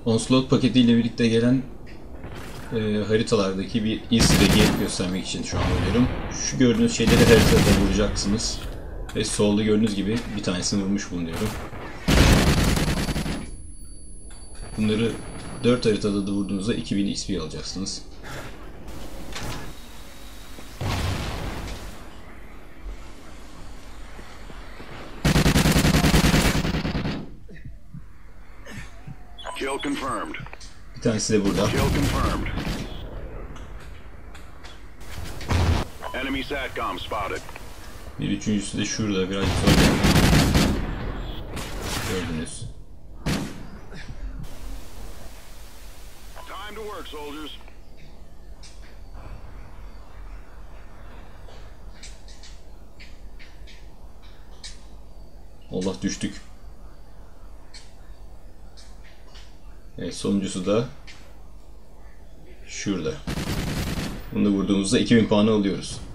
Onslaught paketiyle birlikte gelen haritalardaki bir easter egg'i göstermek için şu an oynuyorum. Şu gördüğünüz şeyleri haritada vuracaksınız. Ve solda gördüğünüz gibi bir tanesini vurmuş bulunuyorum. Bunları 4 haritada da vurduğunuzda 2000 XP alacaksınız. Kill confirmed. Bir tanesi de burada. Kill confirmed. Enemy SATCOM spotted. Bir üçüncüsü de şurada birazcık sonra. Gördünüz. Time to work, soldiers. Allah, düştük. Evet, sonuncusu da şurada. Bunu da vurduğumuzda 2000 puanı alıyoruz.